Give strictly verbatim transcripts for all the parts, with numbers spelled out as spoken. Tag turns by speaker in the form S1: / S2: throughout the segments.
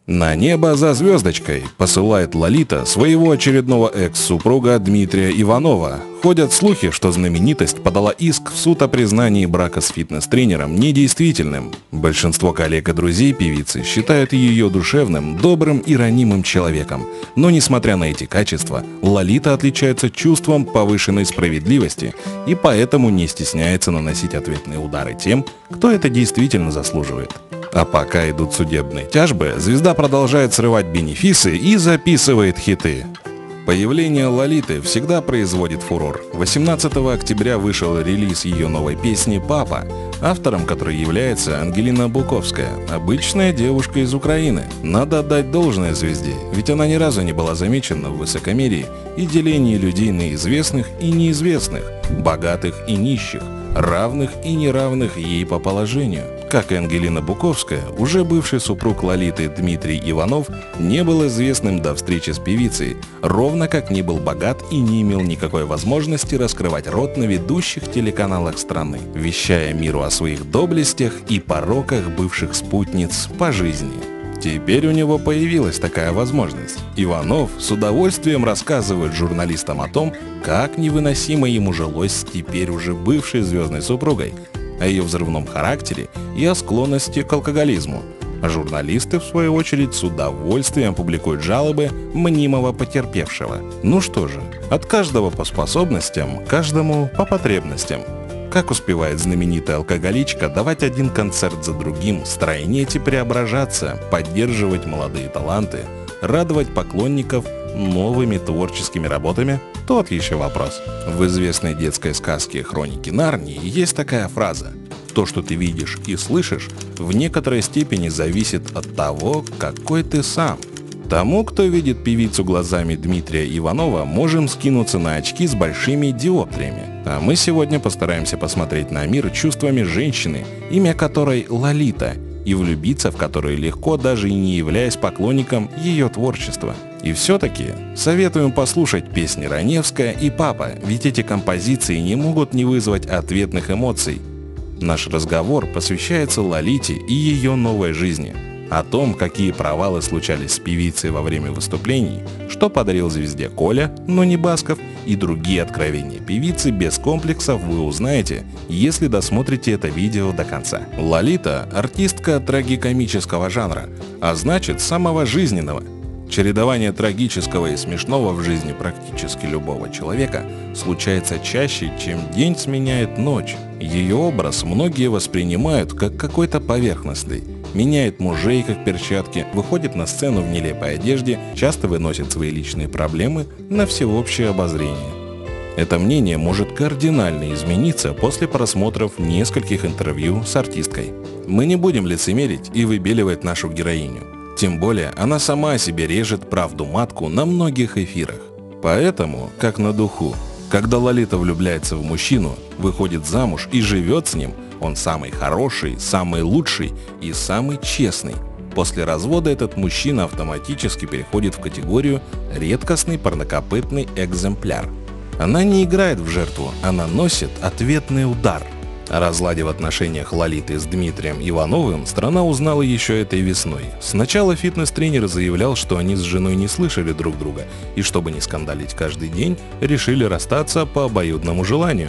S1: На небо за звездочкой посылает Лолита своего очередного экс-супруга Дмитрия Иванова. Ходят слухи, что знаменитость подала иск в суд о признании брака с фитнес-тренером недействительным. Большинство коллег и друзей певицы считают ее душевным, добрым и ранимым человеком. Но несмотря на эти качества, Лолита отличается чувством повышенной справедливости и поэтому не стесняется наносить ответные удары тем, кто это действительно заслуживает. А пока идут судебные тяжбы, звезда продолжает срывать бенефисы и записывает хиты. Появление Лолиты всегда производит фурор. восемнадцатого октября вышел релиз ее новой песни «Папа», автором которой является Ангелина Буковская, обычная девушка из Украины. Надо отдать должное звезде, ведь она ни разу не была замечена в высокомерии и делении людей на известных и неизвестных, богатых и нищих, равных и неравных ей по положению. Как и Ангелина Буковская, уже бывший супруг Лолиты Дмитрий Иванов не был известным до встречи с певицей, ровно как не был богат и не имел никакой возможности раскрывать рот на ведущих телеканалах страны, вещая миру о своих доблестях и пороках бывших спутниц по жизни. Теперь у него появилась такая возможность. Иванов с удовольствием рассказывает журналистам о том, как невыносимо ему жилось с теперь уже бывшей звездной супругой, о ее взрывном характере и о склонности к алкоголизму. А журналисты, в свою очередь, с удовольствием публикуют жалобы мнимого потерпевшего. Ну что же, от каждого по способностям, каждому по потребностям. Как успевает знаменитая алкоголичка давать один концерт за другим, стройнеть и преображаться, поддерживать молодые таланты, радовать поклонников новыми творческими работами? Тот еще вопрос. В известной детской сказке «Хроники Нарнии» есть такая фраза: «То, что ты видишь и слышишь, в некоторой степени зависит от того, какой ты сам». Тому, кто видит певицу глазами Дмитрия Иванова, можем скинуться на очки с большими диоптриями. А мы сегодня постараемся посмотреть на мир чувствами женщины, имя которой Лолита, и влюбиться в которую легко, даже и не являясь поклонником ее творчества. И все-таки советуем послушать песни Раневская и «Папа», ведь эти композиции не могут не вызвать ответных эмоций. Наш разговор посвящается Лолите и ее новой жизни. О том, какие провалы случались с певицей во время выступлений, что подарил звезде Коля, но не Басков, и другие откровения певицы без комплексов вы узнаете, если досмотрите это видео до конца. Лолита – артистка трагикомического жанра, а значит самого жизненного. Чередование трагического и смешного в жизни практически любого человека случается чаще, чем день сменяет ночь. Ее образ многие воспринимают как какой-то поверхностный. Меняет мужей как перчатки, выходит на сцену в нелепой одежде, часто выносит свои личные проблемы на всеобщее обозрение. Это мнение может кардинально измениться после просмотров нескольких интервью с артисткой. Мы не будем лицемерить и выбеливать нашу героиню. Тем более она сама о себе режет правду матку на многих эфирах. Поэтому, как на духу, когда Лолита влюбляется в мужчину, выходит замуж и живет с ним, он самый хороший, самый лучший и самый честный. После развода этот мужчина автоматически переходит в категорию «редкостный парнокопытный экземпляр». Она не играет в жертву, она носит ответный удар. О разладе в отношениях Лолиты с Дмитрием Ивановым страна узнала еще этой весной. Сначала фитнес-тренер заявлял, что они с женой не слышали друг друга, и чтобы не скандалить каждый день, решили расстаться по обоюдному желанию.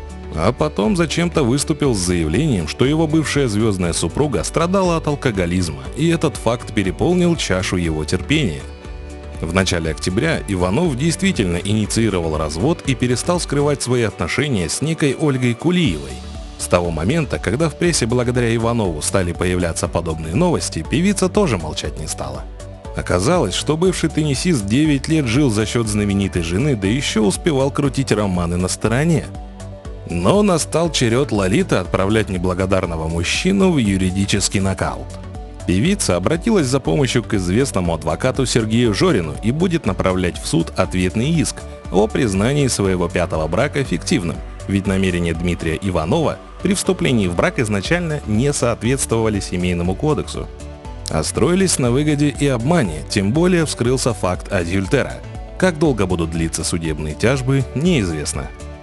S1: А потом зачем-то выступил с заявлением, что его бывшая звездная супруга страдала от алкоголизма, и этот факт переполнил чашу его терпения. В начале октября Иванов действительно инициировал развод и перестал скрывать свои отношения с некой Ольгой Кулиевой. С того момента, когда в прессе благодаря Иванову стали появляться подобные новости, певица тоже молчать не стала. Оказалось, что бывший теннисист девять лет жил за счет знаменитой жены, да еще успевал крутить романы на стороне. Но настал черед Лолиты отправлять неблагодарного мужчину в юридический нокаут. Певица обратилась за помощью к известному адвокату Сергею Жорину и будет направлять в суд ответный иск о признании своего пятого брака фиктивным, ведь намерения Дмитрия Иванова при вступлении в брак изначально не соответствовали семейному кодексу, а строились на выгоде и обмане, тем более вскрылся факт адюльтера. Как долго будут длиться судебные тяжбы, неизвестно.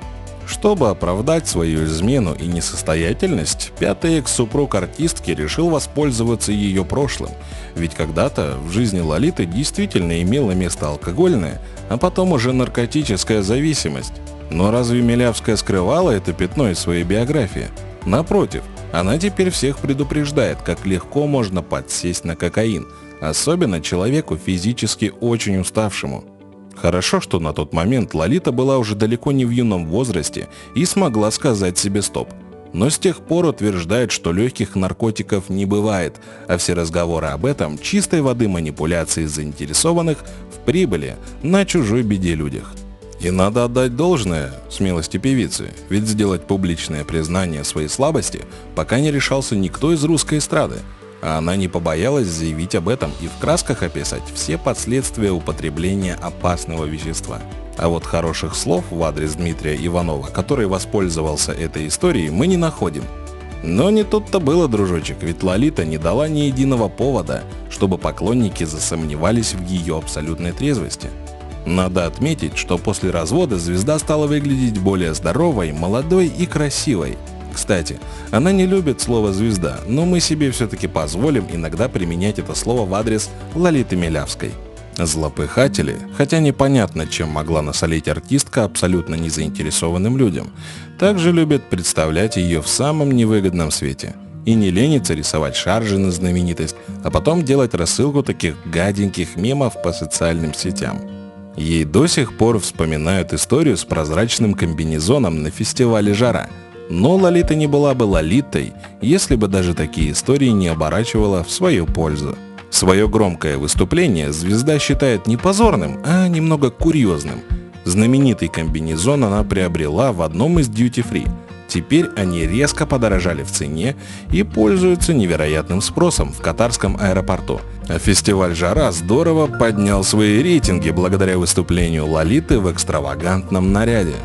S1: Чтобы оправдать свою измену и несостоятельность, пятый экс-супруг артистки решил воспользоваться ее прошлым, ведь когда-то в жизни Лолиты действительно имело место алкогольная, а потом уже наркотическая зависимость. Но разве Милявская скрывала это пятно из своей биографии? Напротив, она теперь всех предупреждает, как легко можно подсесть на кокаин, особенно человеку физически очень уставшему. Хорошо, что на тот момент Лолита была уже далеко не в юном возрасте и смогла сказать себе стоп. Но с тех пор утверждает, что легких наркотиков не бывает, а все разговоры об этом – чистой воды манипуляции заинтересованных в прибыли на чужой беде людях. И надо отдать должное смелости певицы, ведь сделать публичное признание своей слабости пока не решался никто из русской эстрады. А она не побоялась заявить об этом и в красках описать все последствия употребления опасного вещества. А вот хороших слов в адрес Дмитрия Иванова, который воспользовался этой историей, мы не находим. Но не тут-то было, дружочек, ведь Лолита не дала ни единого повода, чтобы поклонники засомневались в ее абсолютной трезвости. Надо отметить, что после развода звезда стала выглядеть более здоровой, молодой и красивой. Кстати, она не любит слово «звезда», но мы себе все-таки позволим иногда применять это слово в адрес Лолиты Милявской. Злопыхатели, хотя непонятно, чем могла насолить артистка абсолютно незаинтересованным людям, также любят представлять ее в самом невыгодном свете. И не ленится рисовать шаржи на знаменитость, а потом делать рассылку таких гаденьких мемов по социальным сетям. Ей до сих пор вспоминают историю с прозрачным комбинезоном на фестивале «Жара». Но Лолита не была бы Лолитой, если бы даже такие истории не оборачивала в свою пользу. Свое громкое выступление звезда считает не позорным, а немного курьезным. Знаменитый комбинезон она приобрела в одном из дьюти-фри. Теперь они резко подорожали в цене и пользуются невероятным спросом в катарском аэропорту. А фестиваль «Жара» здорово поднял свои рейтинги благодаря выступлению Лолиты в экстравагантном наряде.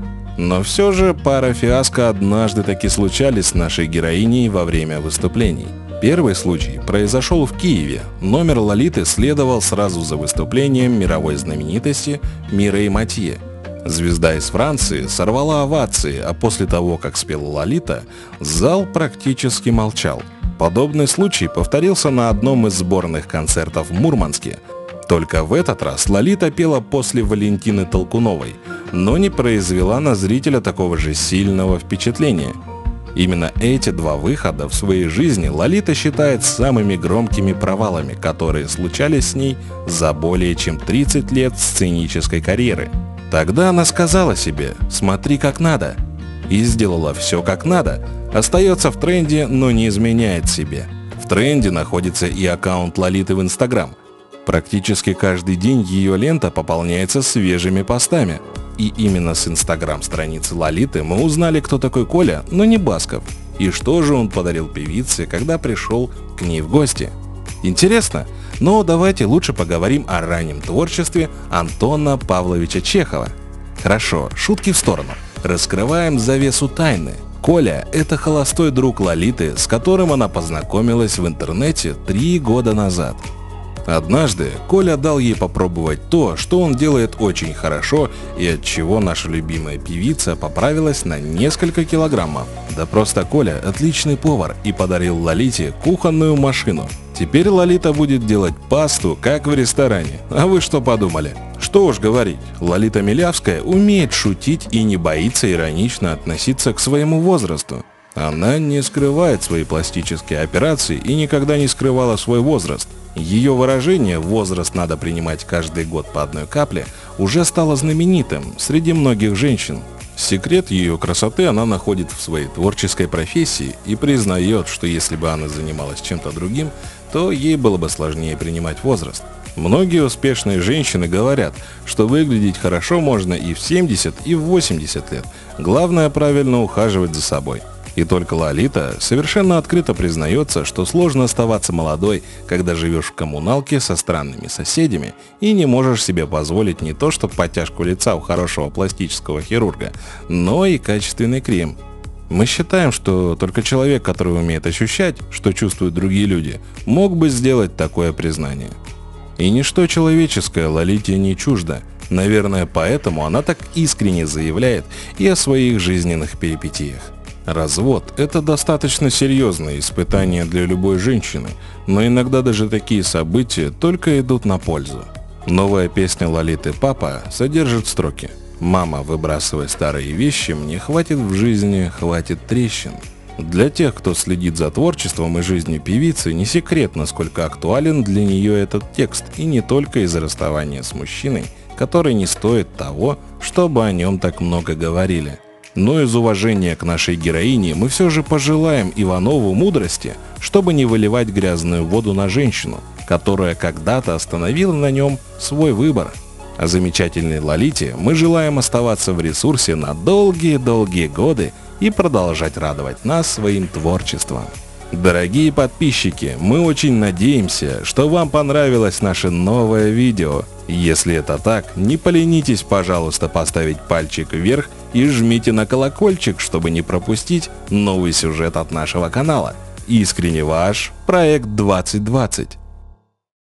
S1: Но все же пара фиаско однажды таки случались с нашей героиней во время выступлений. Первый случай произошел в Киеве. Номер Лолиты следовал сразу за выступлением мировой знаменитости Мирей Матье. Звезда из Франции сорвала овации, а после того, как спела Лолита, зал практически молчал. Подобный случай повторился на одном из сборных концертов в Мурманске. Только в этот раз Лолита пела после Валентины Толкуновой, но не произвела на зрителя такого же сильного впечатления. Именно эти два выхода в своей жизни Лолита считает самыми громкими провалами, которые случались с ней за более чем тридцать лет сценической карьеры. Тогда она сказала себе «смотри как надо» и сделала все как надо, остается в тренде, но не изменяет себе. В тренде находится и аккаунт Лолиты в Инстаграм. Практически каждый день ее лента пополняется свежими постами. И именно с инстаграм-страницы Лолиты мы узнали, кто такой Коля, но не Басков. И что же он подарил певице, когда пришел к ней в гости. Интересно? Но давайте лучше поговорим о раннем творчестве Антона Павловича Чехова. Хорошо, шутки в сторону. Раскрываем завесу тайны. Коля – это холостой друг Лолиты, с которым она познакомилась в интернете три года назад. Однажды Коля дал ей попробовать то, что он делает очень хорошо и от чего наша любимая певица поправилась на несколько килограммов. Да просто Коля отличный повар и подарил Лолите кухонную машину. Теперь Лолита будет делать пасту, как в ресторане. А вы что подумали? Что уж говорить, Лолита Милявская умеет шутить и не боится иронично относиться к своему возрасту. Она не скрывает свои пластические операции и никогда не скрывала свой возраст. Ее выражение «возраст надо принимать каждый год по одной капле» уже стало знаменитым среди многих женщин. Секрет ее красоты она находит в своей творческой профессии и признает, что если бы она занималась чем-то другим, то ей было бы сложнее принимать возраст. Многие успешные женщины говорят, что выглядеть хорошо можно и в семьдесят, и в восемьдесят лет. Главное правильно ухаживать за собой. И только Лолита совершенно открыто признается, что сложно оставаться молодой, когда живешь в коммуналке со странными соседями и не можешь себе позволить не то что подтяжку лица у хорошего пластического хирурга, но и качественный крем. Мы считаем, что только человек, который умеет ощущать, что чувствуют другие люди, мог бы сделать такое признание. И ничто человеческое Лолите не чуждо, Наверное, поэтому она так искренне заявляет и о своих жизненных перипетиях. Развод – это достаточно серьезное испытание для любой женщины, но иногда даже такие события только идут на пользу. Новая песня Лолиты «Папа» содержит строки: «Мама, выбрасывай старые вещи, мне хватит в жизни, хватит трещин». Для тех, кто следит за творчеством и жизнью певицы, не секрет, насколько актуален для нее этот текст, и не только из-за расставания с мужчиной, который не стоит того, чтобы о нем так много говорили. Но из уважения к нашей героине мы все же пожелаем Иванову мудрости, чтобы не выливать грязную воду на женщину, которая когда-то остановила на нем свой выбор. А замечательной Лолите мы желаем оставаться в ресурсе на долгие-долгие годы и продолжать радовать нас своим творчеством. Дорогие подписчики, мы очень надеемся, что вам понравилось наше новое видео. Если это так, не поленитесь, пожалуйста, поставить пальчик вверх и жмите на колокольчик, чтобы не пропустить новый сюжет от нашего канала. Искренне ваш, проект двадцать двадцать.